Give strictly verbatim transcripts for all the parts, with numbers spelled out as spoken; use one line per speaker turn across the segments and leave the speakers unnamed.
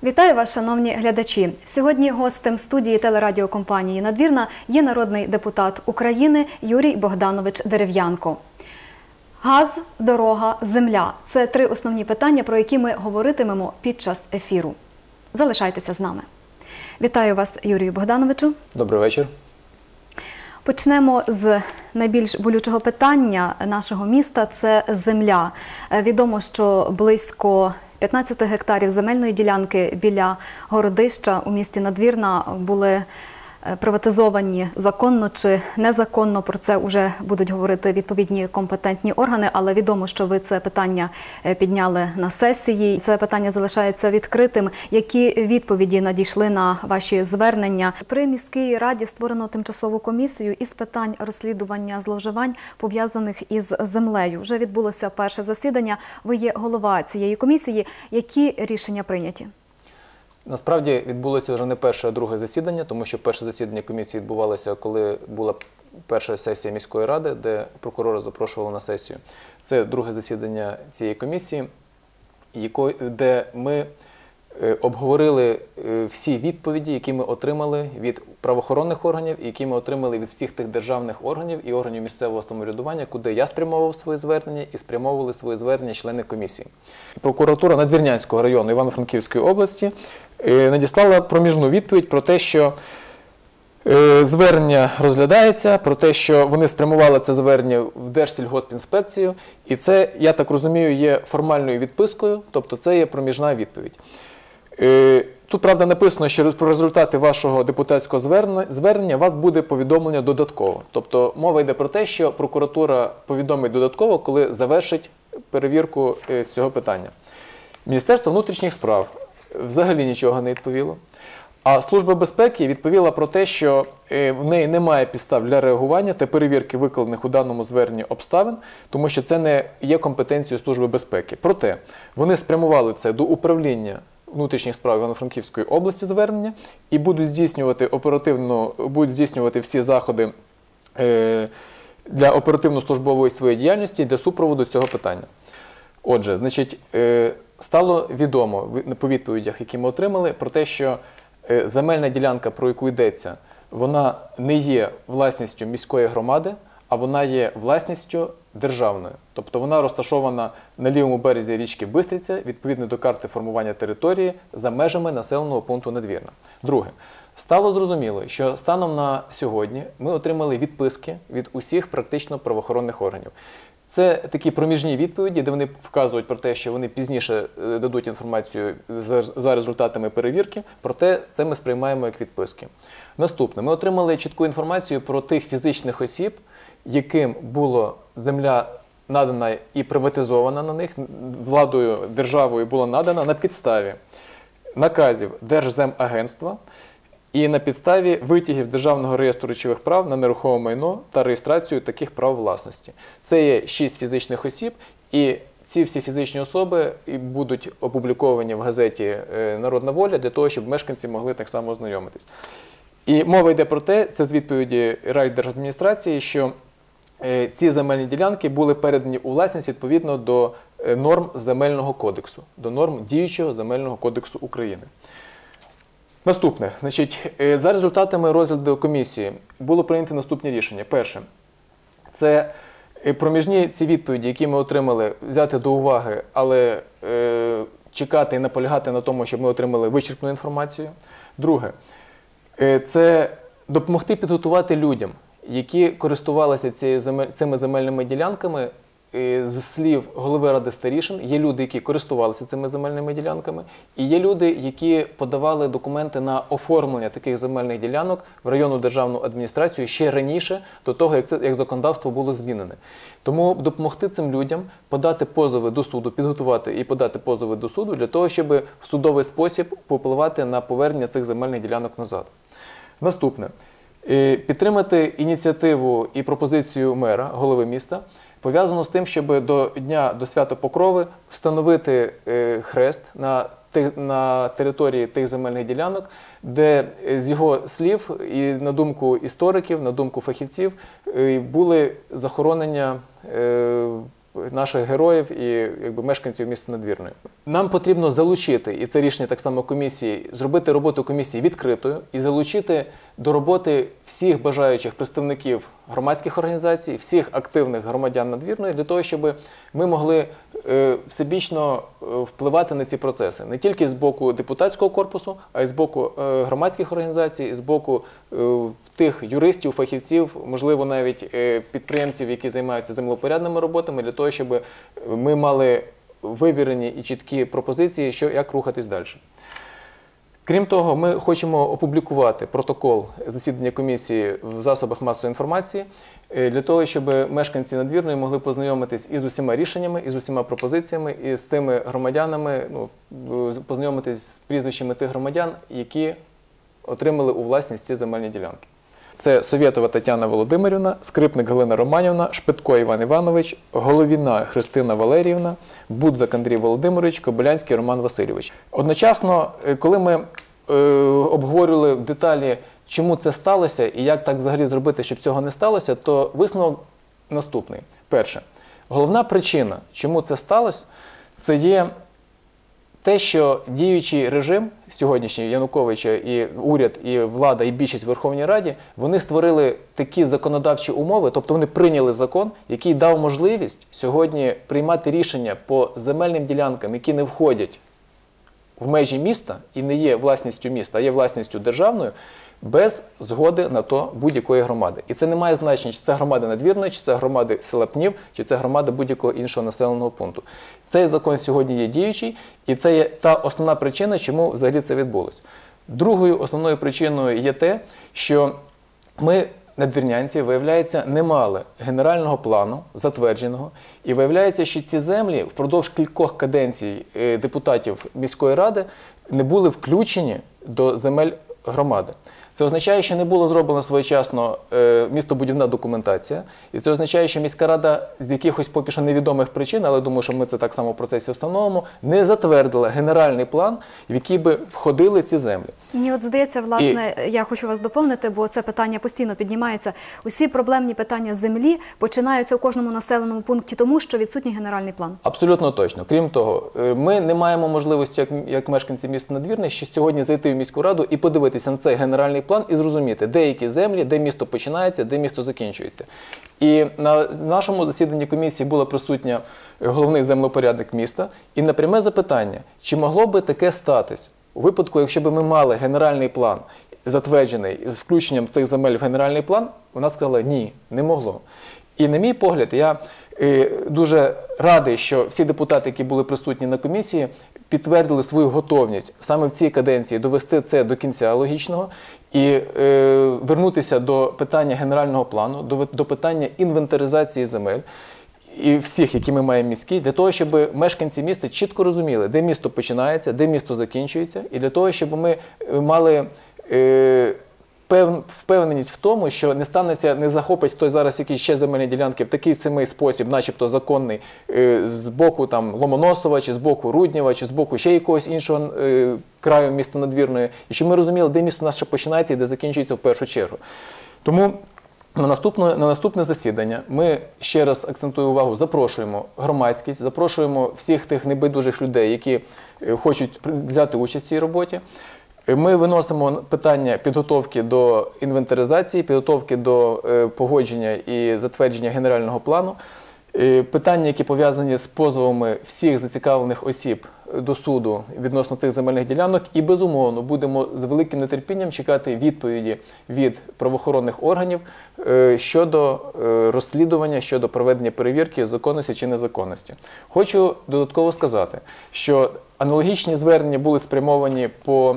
Вітаю вас, шановні глядачі. Сьогодні гостем студії телерадіокомпанії «Надвірна» є народний депутат України Юрій Богданович Дерев'янко. Газ, дорога, земля – це три основні питання, про які ми говоритимемо під час ефіру. Залишайтеся з нами. Вітаю вас, Юрію Богдановичу.
Добрий вечір.
Почнемо з найбільш болючого питання нашого міста – це земля. Відомо, що близько п'ятнадцять гектарів земельної ділянки біля городища у місті Надвірна були приватизовані законно чи незаконно. Про це вже будуть говорити відповідні компетентні органи, але відомо, що ви це питання підняли на сесії. Це питання залишається відкритим. Які відповіді надійшли на ваші звернення? При міській раді створено тимчасову комісію із питань розслідування зловживань, пов'язаних із землею. Вже відбулося перше засідання. Ви є голова цієї комісії. Які рішення прийняті?
Насправді відбулося вже не перше, а друге засідання, тому що перше засідання комісії відбувалося, коли була перша сесія міської ради, де прокурора запрошували на сесію. Це друге засідання цієї комісії, де ми обговорили всі відповіді, які ми отримали від правоохоронних органів, які ми отримали від всіх тих державних органів і органів місцевого самоврядування, куди я спрямовував свої звернення і спрямовували свої звернення члени комісії. Прокуратура Надвірнянського району Івано-Франківської області надіслала проміжну відповідь про те, що звернення розглядається, про те, що вони спрямували це звернення в Держсільгоспінспекцію, і це, я так розумію, є формальною відпискою, тобто це є проміжна відповідь. Тут, правда, написано, що про результати вашого депутатського звернення вас буде повідомлення додатково. Тобто мова йде про те, що прокуратура повідомить додатково, коли завершить перевірку з цього питання. Міністерство внутрішніх справ взагалі нічого не відповіло. А Служба безпеки відповіла про те, що в неї немає підстав для реагування та перевірки викладених у даному зверненні обставин, тому що це не є компетенцією Служби безпеки. Проте вони спрямували це до управління внутрішніх справ Івано-Франківської області звернення і будуть здійснювати оперативно, будуть здійснювати всі заходи для оперативно-службової своєї діяльності для супроводу цього питання. Отже, значить, стало відомо по відповідях, які ми отримали, про те, що земельна ділянка, про яку йдеться, вона не є власністю міської громади, а вона є власністю державною. Тобто вона розташована на лівому березі річки Бистриця, відповідно до карти формування території за межами населеного пункту Надвірна. Друге. Стало зрозуміло, що станом на сьогодні ми отримали відписки від усіх практично правоохоронних органів. Це такі проміжні відповіді, де вони вказують про те, що вони пізніше дадуть інформацію за результатами перевірки, проте це ми сприймаємо як відписки. Наступне. Ми отримали чітку інформацію про тих фізичних осіб, яким була земля надана і приватизована на них, владою, державою була надана на підставі наказів Держземагентства і на підставі витягів Державного реєстру речових прав на нерухоме майно та реєстрацію таких прав власності. Це є шість фізичних осіб, і ці всі фізичні особи будуть опубліковані в газеті «Народна воля» для того, щоб мешканці могли так само ознайомитись. І мова йде про те, це з відповіді райдержадміністрації, що ці земельні ділянки були передані у власність відповідно до норм Земельного кодексу, до норм діючого Земельного кодексу України. Наступне. Значить, за результатами розгляду комісії було прийнято наступні рішення. Перше. Це проміжні ці відповіді, які ми отримали, взяти до уваги, але е, чекати і наполягати на тому, щоб ми отримали вичерпну інформацію. Друге. Це допомогти підготувати людям, які користувалися цими земельними ділянками. З слів голови Ради старішин, є люди, які користувалися цими земельними ділянками, і є люди, які подавали документи на оформлення таких земельних ділянок в районну державну адміністрацію ще раніше, до того, як, це, як законодавство було змінене. Тому допомогти цим людям подати позови до суду, підготувати і подати позови до суду для того, щоб в судовий спосіб попливати на повернення цих земельних ділянок назад. Наступне. Підтримати ініціативу і пропозицію мера, голови міста, пов'язано з тим, щоб до Дня, до Свята Покрови встановити хрест на, на території тих земельних ділянок, де з його слів і на думку істориків, на думку фахівців, були захоронення наших героїв і якби, мешканців міста Надвірної. Нам потрібно залучити, і це рішення так само комісії, зробити роботу комісії відкритою і залучити до роботи всіх бажаючих представників громадських організацій, всіх активних громадян Надвірної, для того, щоб ми могли е, всебічно е, впливати на ці процеси. Не тільки з боку депутатського корпусу, а й з боку е, громадських організацій, з боку е, тих юристів, фахівців, можливо, навіть е, підприємців, які займаються землепорядними роботами, для того, щоб ми мали вивірені і чіткі пропозиції, що, як рухатись далі. Крім того, ми хочемо опублікувати протокол засідання комісії в засобах масової інформації, для того, щоб мешканці Надвірної могли познайомитись із усіма рішеннями, із усіма пропозиціями, і з тими громадянами, ну, познайомитись з прізвищами тих громадян, які отримали у власність ці земельні ділянки. Це Совєтова Тетяна Володимирівна, Скрипник Галина Романівна, Шпитко Іван Іванович, Головіна Христина Валеріївна, Будзак Андрій Володимирович, Кобилянський Роман Васильович. Одночасно, коли ми е, обговорювали в деталі, чому це сталося і як так взагалі зробити, щоб цього не сталося, то висновок наступний. Перше, головна причина, чому це сталося, це є те, що діючий режим сьогоднішній Януковича, і уряд, і влада, і більшість в Верховній Раді, вони створили такі законодавчі умови, тобто вони прийняли закон, який дав можливість сьогодні приймати рішення по земельним ділянкам, які не входять в межі міста і не є власністю міста, а є власністю державною, без згоди на то будь-якої громади. І це не має значення, чи це громада Надвірної, чи це громада села Пнів, чи це громада будь-якого іншого населеного пункту. Цей закон сьогодні є діючий, і це є та основна причина, чому взагалі це відбулося. Другою основною причиною є те, що ми, надвірнянці, виявляється, не мали генерального плану, затвердженого, і виявляється, що ці землі впродовж кількох каденцій депутатів міської ради не були включені до земель громади. Це означає, що не було зроблено своєчасно е, містобудівна документація, і це означає, що міська рада з якихось поки що невідомих причин, але думаю, що ми це так само в процесі встановимо, не затвердила генеральний план, в який би входили ці землі.
Мені от здається, власне, і... я хочу вас доповнити, бо це питання постійно піднімається. Усі проблемні питання землі починаються у кожному населеному пункті тому, що відсутній генеральний план.
Абсолютно точно. Крім того, ми не маємо можливості, як, як мешканці міста Надвірне, що сьогодні зайти в міську раду і подивитися на цей генеральний план і зрозуміти, де які землі, де місто починається, де місто закінчується. І на нашому засіданні комісії була присутня головний землепорядник міста, і на пряме запитання, чи могло би таке статись у випадку, якщо б ми мали генеральний план, затверджений з включенням цих земель в генеральний план, вона сказала, ні, не могло. І на мій погляд, я е, дуже радий, що всі депутати, які були присутні на комісії, підтвердили свою готовність саме в цій каденції довести це до кінця логічного і е, вернутися до питання генерального плану, до, до питання інвентаризації земель і всіх, які ми маємо міські, для того, щоб мешканці міста чітко розуміли, де місто починається, де місто закінчується, і для того, щоб ми мали е, пев, впевненість в тому, що не станеться, не захопить хтось зараз якісь ще земельні ділянки в такий самий спосіб, начебто законний, е, з боку там, Ломоносова, чи з боку Руднєва, чи з боку ще якогось іншого е, краю міста Надвірної, і щоб ми розуміли, де місто наше починається і де закінчується в першу чергу. Тому На наступне, на наступне засідання ми, ще раз акцентую увагу, запрошуємо громадськість, запрошуємо всіх тих небайдужих людей, які хочуть взяти участь в цій роботі. Ми виносимо питання підготовки до інвентаризації, підготовки до погодження і затвердження генерального плану. Питання, які пов'язані з позовами всіх зацікавлених осіб до суду відносно цих земельних ділянок, і, безумовно, будемо з великим нетерпінням чекати відповіді від правоохоронних органів щодо розслідування, щодо проведення перевірки законності чи незаконності. Хочу додатково сказати, що аналогічні звернення були спрямовані по,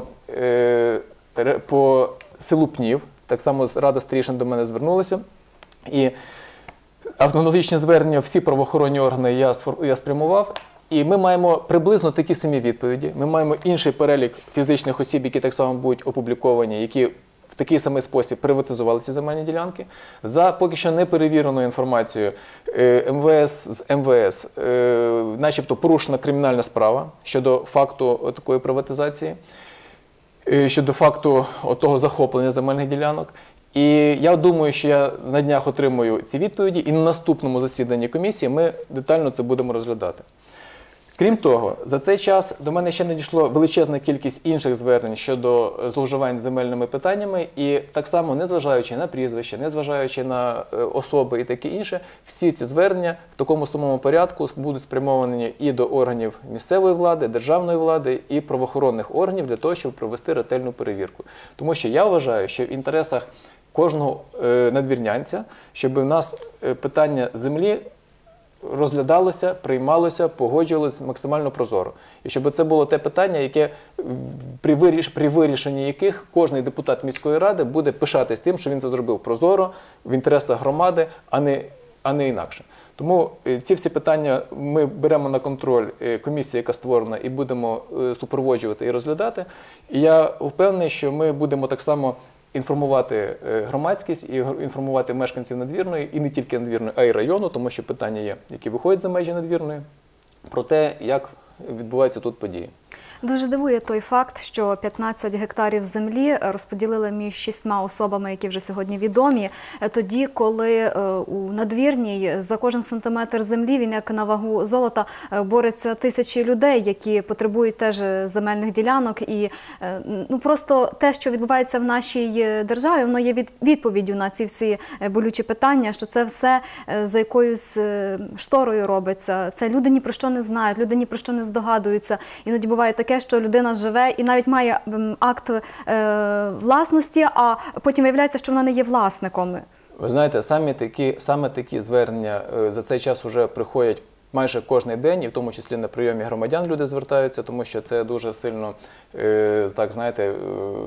по селу Пнів, так само Рада старішин до мене звернулася, і аналогічні звернення всі правоохоронні органи я, я спрямував, і ми маємо приблизно такі самі відповіді. Ми маємо інший перелік фізичних осіб, які так само будуть опубліковані, які в такий самий спосіб приватизували ці земельні ділянки. За поки що неперевіреною інформацією ем ве ес з ем ве ес начебто порушена кримінальна справа щодо факту такої приватизації, щодо факту того захоплення земельних ділянок. І я думаю, що я на днях отримую ці відповіді, і на наступному засіданні комісії ми детально це будемо розглядати. Крім того, за цей час до мене ще надійшло величезна кількість інших звернень щодо зловживань земельними питаннями, і так само, незважаючи на прізвище, незважаючи на особи і таке інше, всі ці звернення в такому самому порядку будуть спрямовані і до органів місцевої влади, державної влади, і правоохоронних органів для того, щоб провести ретельну перевірку. Тому що я вважаю, що в інтересах кожного надвірнянця, щоб в нас питання землі розглядалося, приймалося, погоджувалося максимально прозоро. І щоб це було те питання, яке, при, виріш, при вирішенні яких кожен депутат міської ради буде пишатись тим, що він це зробив прозоро, в інтересах громади, а не, а не інакше. Тому ці всі питання ми беремо на контроль комісії, яка створена, і будемо супроводжувати і розглядати. І я впевнений, що ми будемо так само інформувати громадськість і інформувати мешканців Надвірної, і не тільки Надвірної, а й району, тому що питання є, які виходять за межі Надвірної, про те, як відбуваються тут події.
Дуже дивує той факт, що п'ятнадцять гектарів землі розподілили між шістьма особами, які вже сьогодні відомі, тоді, коли у Надвірній за кожен сантиметр землі, він як на вагу золота, бореться тисячі людей, які потребують теж земельних ділянок. І ну, просто те, що відбувається в нашій державі, воно є відповіддю на ці всі болючі питання, що це все за якоюсь шторою робиться. Це люди ні про що не знають, люди ні про що не здогадуються. Іноді буває таке, що людина живе і навіть має акт е, власності, а потім виявляється, що вона не є власником.
Ви знаєте, саме такі, саме такі звернення е, за цей час вже приходять майже кожен день, і в тому числі на прийомі громадян люди звертаються, тому що це дуже сильно, е, так знаєте, е,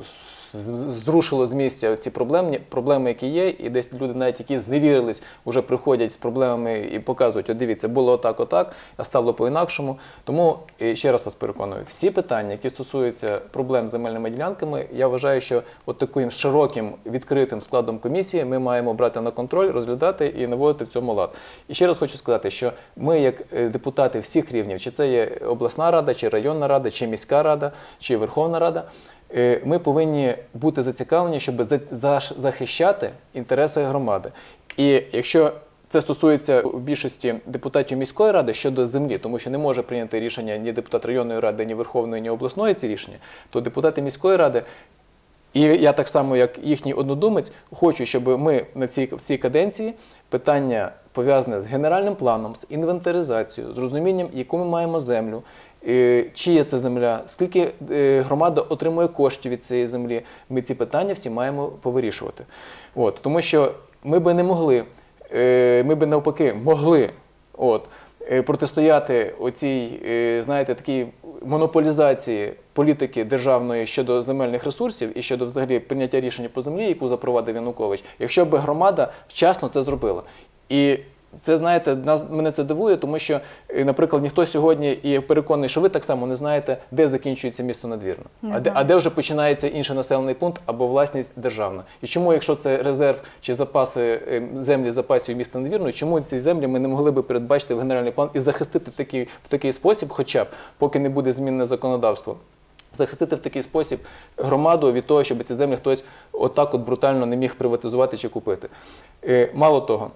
зрушило з місця ці проблеми, проблеми, які є, і десь люди, навіть які зневірились, вже приходять з проблемами і показують, от дивіться, було отак, отак, а стало по-інакшому. Тому, ще раз вас переконую, всі питання, які стосуються проблем з земельними ділянками, я вважаю, що от таким широким, відкритим складом комісії ми маємо брати на контроль, розглядати і наводити в цьому лад. І ще раз хочу сказати, що ми, як депутати всіх рівнів, чи це є обласна рада, чи районна рада, чи міська рада, чи Верховна Рада, ми повинні бути зацікавлені, щоб захищати інтереси громади. І якщо це стосується в більшості депутатів міської ради щодо землі, тому що не може прийняти рішення ні депутат районної ради, ні Верховної, ні обласної ці рішення, то депутати міської ради, і я так само, як їхній однодумець, хочу, щоб ми на цій, в цій каденції питання пов'язане з генеральним планом, з інвентаризацією, з розумінням, яку ми маємо землю, чия це земля, скільки громада отримує коштів від цієї землі, ми ці питання всі маємо повирішувати. От, тому що ми би не могли, ми би навпаки могли от, протистояти оцій, знаєте, такій монополізації політики державної щодо земельних ресурсів і щодо взагалі прийняття рішення по землі, яку запровадив Янукович, якщо б громада вчасно це зробила. І це, знаєте, нас, мене це дивує, тому що, наприклад, ніхто сьогодні, і я переконаний, що ви так само не знаєте, де закінчується місто Надвірна, а де, а де вже починається інший населений пункт або власність державна. І чому, якщо це резерв чи запаси, землі запасів міста Надвірної, чому ці землі ми не могли би передбачити в генеральний план і захистити такий, в такий спосіб, хоча б, поки не буде змінне законодавство, захистити в такий спосіб громаду від того, щоб ці землі хтось отак от брутально не міг приватизувати чи купити. Мало того,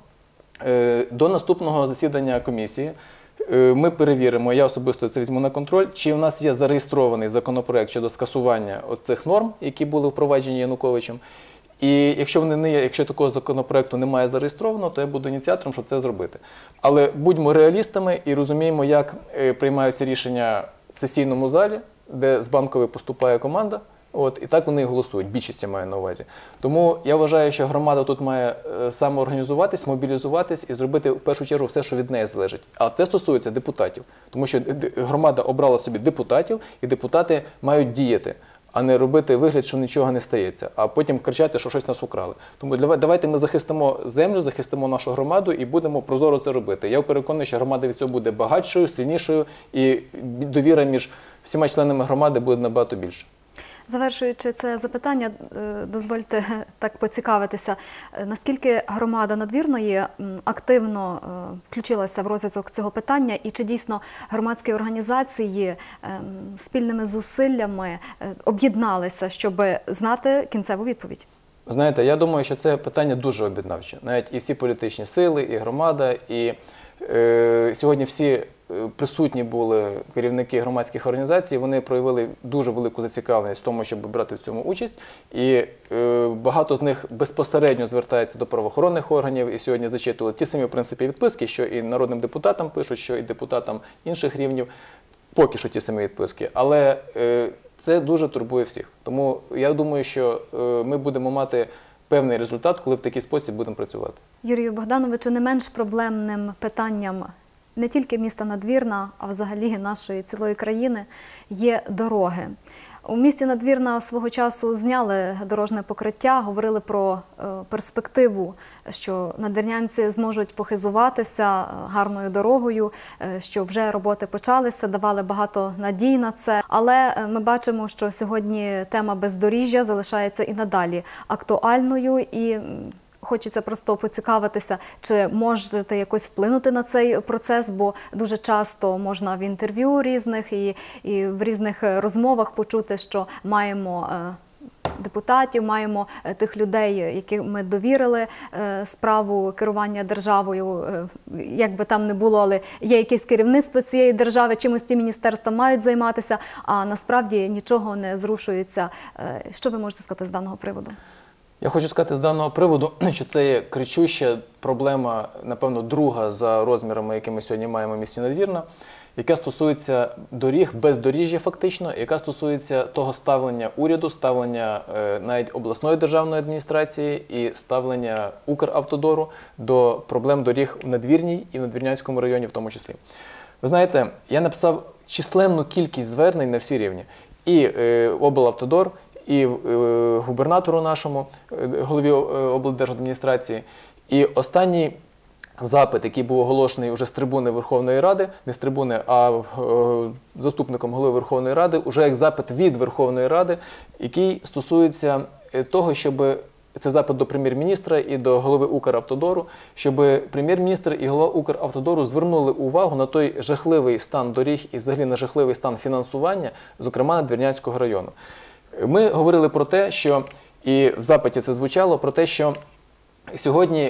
до наступного засідання комісії ми перевіримо, я особисто це візьму на контроль, чи в нас є зареєстрований законопроект щодо скасування цих норм, які були впроваджені Януковичем. І якщо, вони не є, якщо такого законопроекту немає зареєстровано, то я буду ініціатором, щоб це зробити. Але будьмо реалістами і розуміємо, як приймаються рішення в сесійному залі, де з Банкової поступає команда. От, і так вони і голосують, більшість я маю на увазі. Тому я вважаю, що громада тут має самоорганізуватись, мобілізуватись і зробити в першу чергу все, що від неї залежить. А це стосується депутатів, тому що громада обрала собі депутатів, і депутати мають діяти, а не робити вигляд, що нічого не стається, а потім кричати, що щось нас украли. Тому давайте ми захистимо землю, захистимо нашу громаду і будемо прозоро це робити. Я переконаний, що громада від цього буде багатшою, сильнішою, і довіра між всіма членами громади буде набагато більше.
Завершуючи це запитання, дозвольте так поцікавитися, наскільки громада Надвірної активно включилася в розвиток цього питання і чи дійсно громадські організації спільними зусиллями об'єдналися, щоб знати кінцеву відповідь?
Знаєте, я думаю, що це питання дуже об'єднавче. Навіть і всі політичні сили, і громада, і е, сьогодні всі присутні були керівники громадських організацій, вони проявили дуже велику зацікавленість в тому, щоб брати в цьому участь. І е, багато з них безпосередньо звертаються до правоохоронних органів і сьогодні зачитували ті самі, в принципі, відписки, що і народним депутатам пишуть, що і депутатам інших рівнів. Поки що ті самі відписки. Але е, це дуже турбує всіх. Тому я думаю, що е, ми будемо мати певний результат, коли в такий спосіб будемо працювати.
Юрію Богдановичу, не менш проблемним питанням не тільки міста Надвірна, а взагалі нашої цілої країни є дороги. У місті Надвірна свого часу зняли дорожне покриття, говорили про е, перспективу, що надвірнянці зможуть похизуватися гарною дорогою, е, що вже роботи почалися, давали багато надій на це. Але ми бачимо, що сьогодні тема бездоріжжя залишається і надалі актуальною, і хочеться просто поцікавитися, чи можете якось вплинути на цей процес, бо дуже часто можна в інтерв'ю різних і, і в різних розмовах почути, що маємо депутатів, маємо тих людей, яким ми довірили справу керування державою, як би там не було, але є якесь керівництво цієї держави, чимось ті міністерства мають займатися, а насправді нічого не зрушується. Що ви можете сказати з даного приводу?
Я хочу сказати з даного приводу, що це є кричуща проблема, напевно, друга за розмірами, які ми сьогодні маємо в місті Надвірна, яка стосується доріг, бездоріжжя фактично, яка стосується того ставлення уряду, ставлення е, навіть обласної державної адміністрації і ставлення Укравтодору до проблем доріг в Надвірній і в Надвірнянському районі в тому числі. Ви знаєте, я написав численну кількість звернень на всі рівні. І е, облавтодор, і е, губернатору нашому, е, голові облдержадміністрації. І останній запит, який був оголошений вже з трибуни Верховної Ради, не з трибуни, а е, заступником голови Верховної Ради, уже як запит від Верховної Ради, який стосується того, щоб це запит до прем'єр-міністра і до голови Укравтодору, щоб прем'єр-міністр і голова Укравтодору звернули увагу на той жахливий стан доріг і взагалі на жахливий стан фінансування, зокрема Надвірнянського району. Ми говорили про те, що, і в запиті це звучало, про те, що сьогодні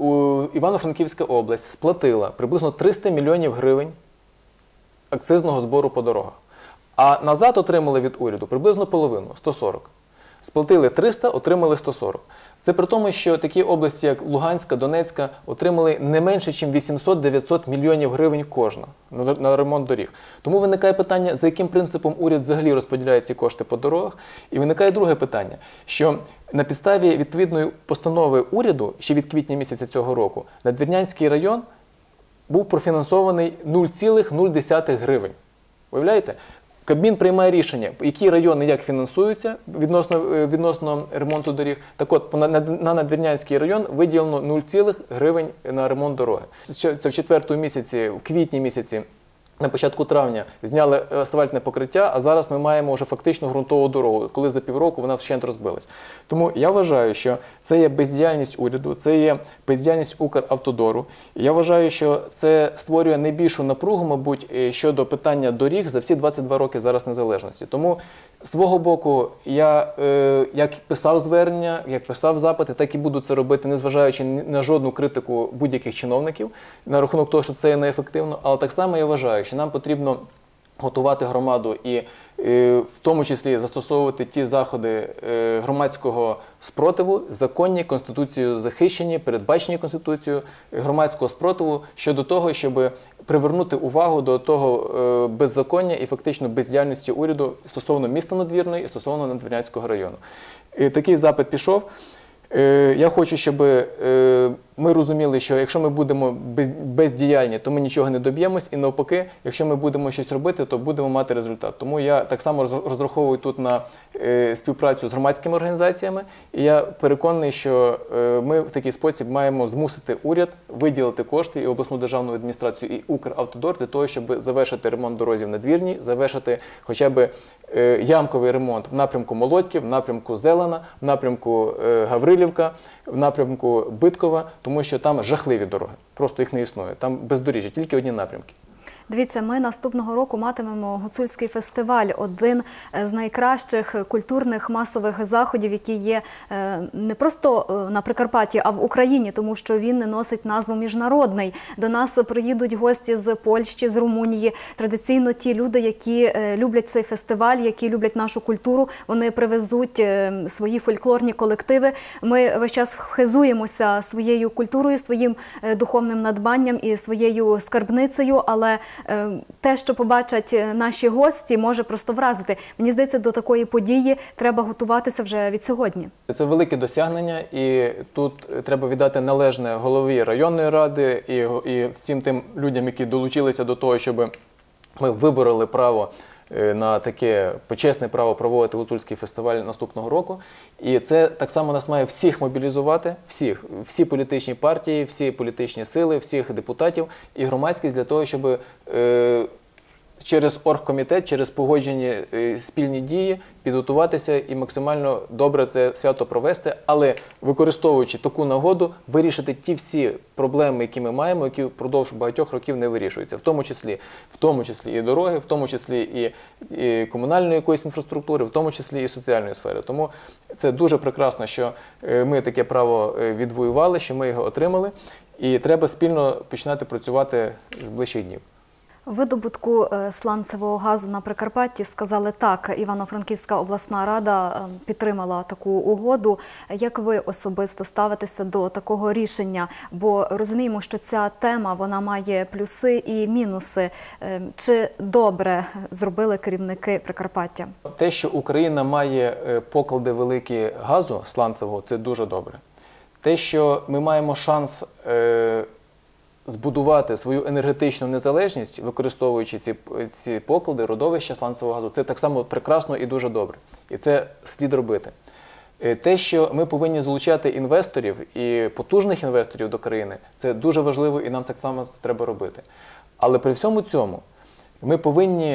у Івано-Франківська область сплатила приблизно триста мільйонів гривень акцизного збору по дорогах, а назад отримали від уряду приблизно половину – сто сорок. Сплатили триста, отримали сто сорок. Це при тому, що такі області, як Луганська, Донецька, отримали не менше, ніж вісімсот-дев'ятсот мільйонів гривень кожна на ремонт доріг. Тому виникає питання, за яким принципом уряд взагалі розподіляє ці кошти по дорогах. І виникає друге питання, що на підставі відповідної постанови уряду, ще від квітня місяця цього року, Надвірнянський район був профінансований нуль цілих нуль десятих гривень. Уявляєте? Кабмін приймає рішення, які райони як фінансуються відносно, відносно ремонту доріг. Так от, на, на Надвірнянський район виділено нуль цілих гривень на ремонт дороги. Це в четвертому місяці, в квітні місяці, на початку травня зняли асфальтне покриття, а зараз ми маємо вже фактично ґрунтову дорогу, коли за півроку вона вщент розбилась. Тому я вважаю, що це є бездіяльність уряду, це є бездіяльність Укравтодору. І я вважаю, що це створює найбільшу напругу, мабуть, щодо питання доріг за всі двадцять два роки зараз незалежності. Тому з свого боку я е, як писав звернення, як писав запити, так і буду це робити, незважаючи на жодну критику будь-яких чиновників на рахунок того, що це є неефективно. Але так само я вважаю, що нам потрібно готувати громаду і е, в тому числі застосовувати ті заходи е, громадського спротиву, законні, Конституцією захищені, передбачені Конституцією, громадського спротиву щодо того, щоб привернути увагу до того е, беззаконня і фактично бездіяльності уряду стосовно міста Надвірної і стосовно Надвірнянського району. І такий запит пішов. Я хочу, щоб ми розуміли, що якщо ми будемо бездіяльні, то ми нічого не доб'ємось, і навпаки, якщо ми будемо щось робити, то будемо мати результат. Тому я так само розраховую тут на співпрацю з громадськими організаціями, і я переконаний, що ми в такий спосіб маємо змусити уряд виділити кошти і обласну державну адміністрацію, і Укравтодор для того, щоб завершити ремонт дорозі в Надвірній, завершити хоча б ямковий ремонт в напрямку Молодьків, в напрямку Зелена, в напрямку Гаврилівка, в напрямку Биткова, тому що там жахливі дороги, просто їх не існує, там бездоріжжя, тільки одні напрямки.
Дивіться, ми наступного року матимемо гуцульський фестиваль, один з найкращих культурних масових заходів, які є не просто на Прикарпатті, а в Україні, тому що він носить назву міжнародний. До нас приїдуть гості з Польщі, з Румунії. Традиційно ті люди, які люблять цей фестиваль, які люблять нашу культуру, вони привезуть свої фольклорні колективи. Ми весь час хизуємося своєю культурою, своїм духовним надбанням і своєю скарбницею, але те, що побачать наші гості, може просто вразити. Мені здається, до такої події треба готуватися вже від сьогодні.
Це велике досягнення, і тут треба віддати належне голові районної ради і, і всім тим людям, які долучилися до того, щоб ми вибороли право на таке почесне право проводити гуцульський фестиваль наступного року. І це так само нас має всіх мобілізувати, всіх, всі політичні партії, всі політичні сили, всіх депутатів і громадськість для того, щоб е, через оргкомітет, через погоджені е, спільні дії підготуватися і максимально добре це свято провести, але використовуючи таку нагоду, вирішити ті всі проблеми, які ми маємо, які впродовж багатьох років не вирішуються, в тому числі, в тому числі і дороги, в тому числі і, і комунальної якоїсь інфраструктури, в тому числі і соціальної сфери. Тому це дуже прекрасно, що ми таке право відвоювали, що ми його отримали, і треба спільно починати працювати з ближчих днів.
Видобутку сланцевого газу на Прикарпатті сказали так. Івано-Франківська обласна рада підтримала таку угоду. Як ви особисто ставитеся до такого рішення? Бо розуміємо, що ця тема, вона має плюси і мінуси. Чи добре зробили керівники Прикарпаття?
Те, що Україна має поклади великі газу сланцевого, це дуже добре. Те, що ми маємо шанс е збудувати свою енергетичну незалежність, використовуючи ці, ці поклади, родовища сланцевого газу, це так само прекрасно і дуже добре. І це слід робити. Те, що ми повинні залучати інвесторів і потужних інвесторів до країни, це дуже важливо і нам так само треба робити. Але при всьому цьому ми повинні,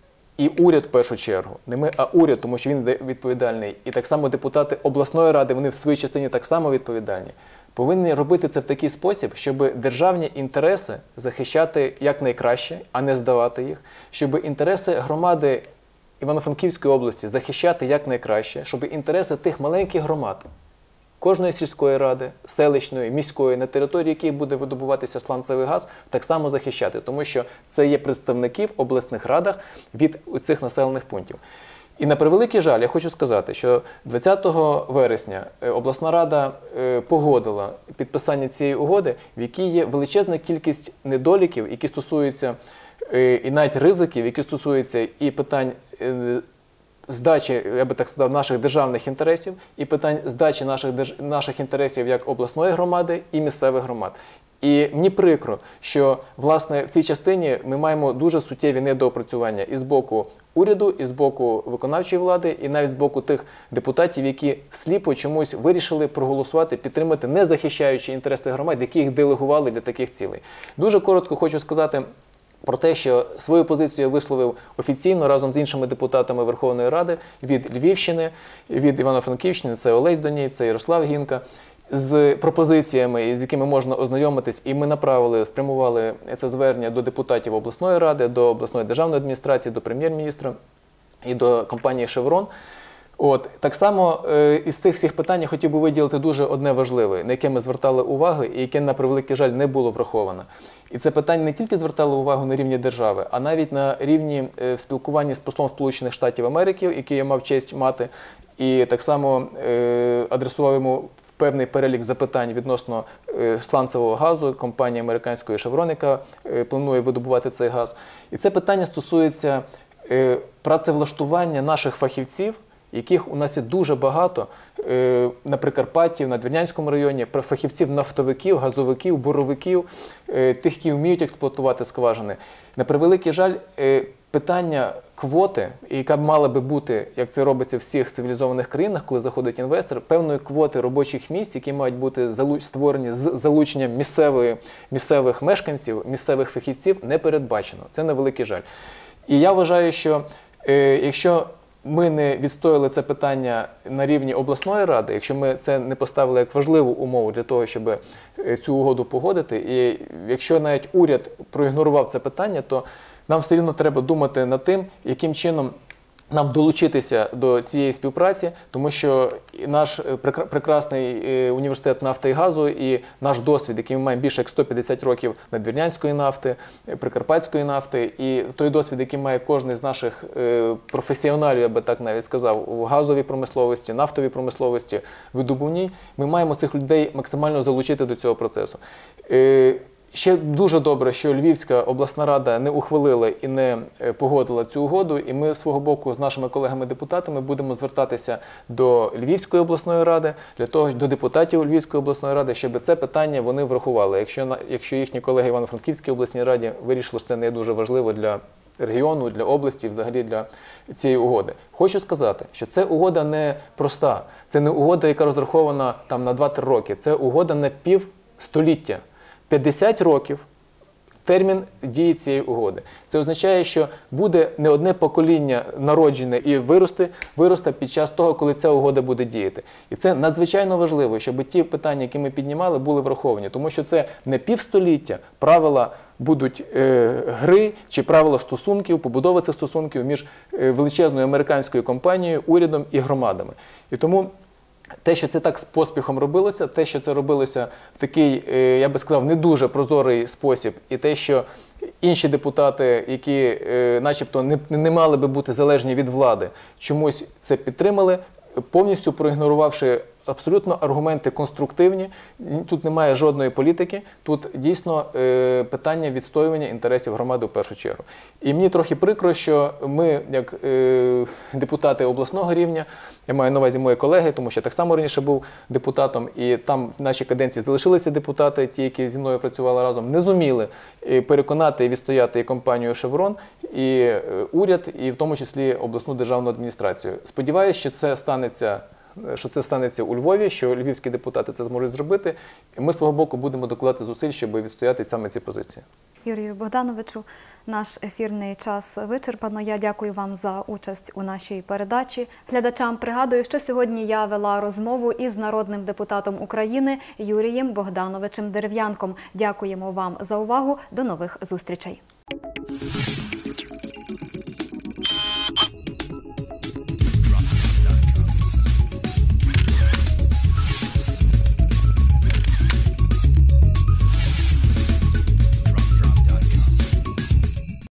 і уряд в першу чергу, не ми, а уряд, тому що він відповідальний, і так само депутати обласної ради, вони в своїй частині так само відповідальні, повинні робити це в такий спосіб, щоб державні інтереси захищати якнайкраще, а не здавати їх, щоб інтереси громади Івано-Франківської області захищати якнайкраще, щоб інтереси тих маленьких громад, кожної сільської ради, селищної, міської, на території яких буде видобуватися сланцевий газ, так само захищати, тому що це є представники в обласних радах від цих населених пунктів. І на превеликий жаль, я хочу сказати, що двадцятого вересня обласна рада погодила підписання цієї угоди, в якій є величезна кількість недоліків, які стосуються і навіть ризиків, які стосуються і питань здачі, я би так сказав, наших державних інтересів, і питань здачі наших, наших інтересів як обласної громади і місцевих громад. І мені прикро, що, власне, в цій частині ми маємо дуже суттєві недоопрацювання і з боку уряду, і з боку виконавчої влади, і навіть з боку тих депутатів, які сліпо чомусь вирішили проголосувати, підтримати, не захищаючи інтереси громад, які їх делегували для таких цілей. Дуже коротко хочу сказати про те, що свою позицію я висловив офіційно разом з іншими депутатами Верховної Ради від Львівщини, від Івано-Франківщини, це Олесь Доній, це Ярослав Гінка, з пропозиціями, з якими можна ознайомитись, і ми направили, спрямували це звернення до депутатів обласної ради, до обласної державної адміністрації, до прем'єр-міністра і до компанії «Шеврон». От, так само е, із цих всіх питань я хотів би виділити дуже одне важливе, на яке ми звертали увагу і яке, на превеликий жаль, не було враховано. І це питання не тільки звертало увагу на рівні держави, а навіть на рівні е, спілкування з послом Сполучених Штатів Америки, який я мав честь мати, і так само е, адресував йому певний перелік запитань відносно сланцевого газу компанії американської «Шеврон», яка планує видобувати цей газ. І це питання стосується працевлаштування наших фахівців, яких у нас є дуже багато на Прикарпатті, на Надвірнянському районі, фахівців-нафтовиків, газовиків, буровиків, тих, які вміють експлуатувати скважини. На превеликий жаль, питання квоти, яка б мала би бути, як це робиться в всіх цивілізованих країнах, коли заходить інвестор, певної квоти робочих місць, які мають бути створені з залученням місцевої, місцевих мешканців, місцевих фахівців, не передбачено. Це на великий жаль. І я вважаю, що е, якщо ми не відстояли це питання на рівні обласної ради, якщо ми це не поставили як важливу умову для того, щоб цю угоду погодити, і якщо навіть уряд проігнорував це питання, то нам все рівно треба думати над тим, яким чином нам долучитися до цієї співпраці, тому що і наш прекрасний університет нафти і газу і наш досвід, який ми маємо більше як сто п'ятдесят років надвірнянської нафти, прикарпатської нафти, і той досвід, який має кожен з наших професіоналів, я би так навіть сказав, у газовій промисловості, нафтовій промисловості, видобувній, ми маємо цих людей максимально залучити до цього процесу. Ще дуже добре, що Львівська обласна рада не ухвалила і не погодила цю угоду, і ми з свого боку з нашими колегами-депутатами будемо звертатися до Львівської обласної ради, для того, до депутатів Львівської обласної ради, щоб це питання вони врахували. Якщо, якщо їхні колеги в Івано-Франківській обласній раді вирішили, що це не є дуже важливо для регіону, для області, взагалі для цієї угоди. Хочу сказати, що це угода не проста, це не угода, яка розрахована там на два-три роки, це угода на півстоліття. п'ятдесят років термін дії цієї угоди. Це означає, що буде не одне покоління народжене і виросте, виросте під час того, коли ця угода буде діяти. І це надзвичайно важливо, щоб ті питання, які ми піднімали, були враховані. Тому що це не півстоліття, правила будуть е, гри чи правила стосунків, побудови цих стосунків між е, величезною американською компанією, урядом і громадами. І тому те, що це так з поспіхом робилося, те, що це робилося в такий, я би сказав, не дуже прозорий спосіб, і те, що інші депутати, які начебто не, не мали би бути залежні від влади, чомусь це підтримали, повністю проігнорувавши абсолютно аргументи конструктивні, тут немає жодної політики, тут дійсно е, питання відстоювання інтересів громади в першу чергу. І мені трохи прикро, що ми, як е, депутати обласного рівня, я маю на увазі мої колеги, тому що я так само раніше був депутатом, і там в нашій каденції залишилися депутати, ті, які зі мною працювали разом, не зуміли переконати і відстояти і компанію «Шеврон», і уряд, і в тому числі обласну державну адміністрацію. Сподіваюсь, що це станеться що це станеться у Львові, що львівські депутати це зможуть зробити. І ми з свого боку будемо докладати зусиль, щоб відстояти саме ці позиції.
Юрію Богдановичу, наш ефірний час вичерпано. Я дякую вам за участь у нашій передачі. Глядачам пригадую, що сьогодні я вела розмову із народним депутатом України Юрієм Богдановичем Дерев'янком. Дякуємо вам за увагу. До нових зустрічей.